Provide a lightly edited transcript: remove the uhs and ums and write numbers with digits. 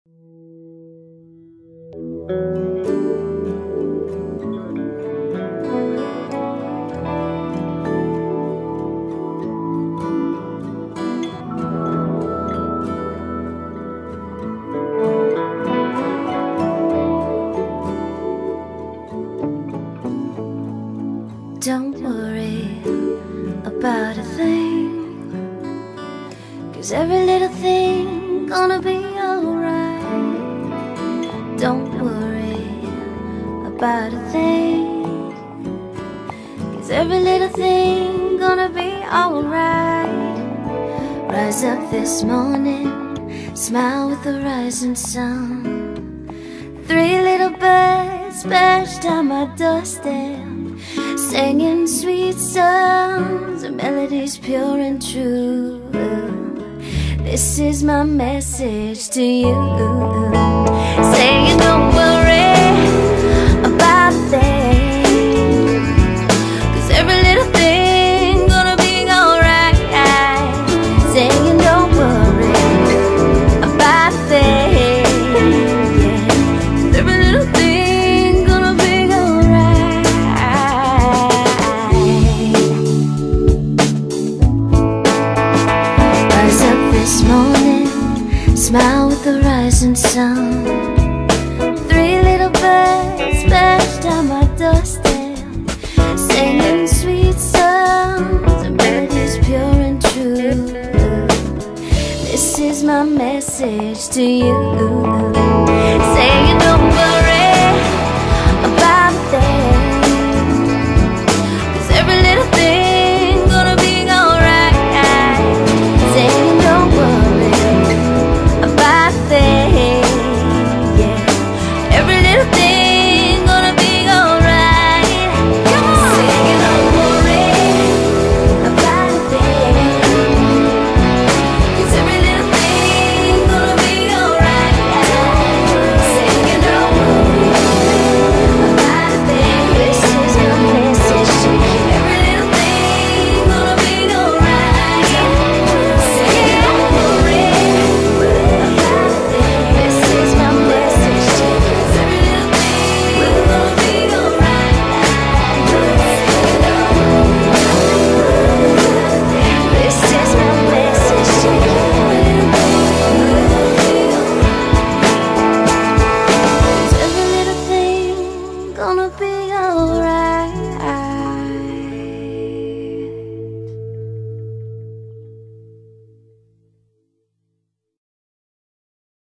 Don't worry about a thing, 'cause every little thing gonna be alright. Don't worry about a thing, 'cause every little thing gonna be alright. Rise up this morning, smile with the rising sun. 3 little birds perched on my doorstep, singing sweet songs and melodies pure and true. This is my message to you, saying don't worry about a thing, 'cause every little thing gonna be alright. Saying don't worry about a thing, yeah. Every little thing gonna be alright. Rise up this morning, smile with the rising sun. 3 little birds perched on my doorstep, singing sweet songs and melodies pure and true. This is my message to you, saying don't worry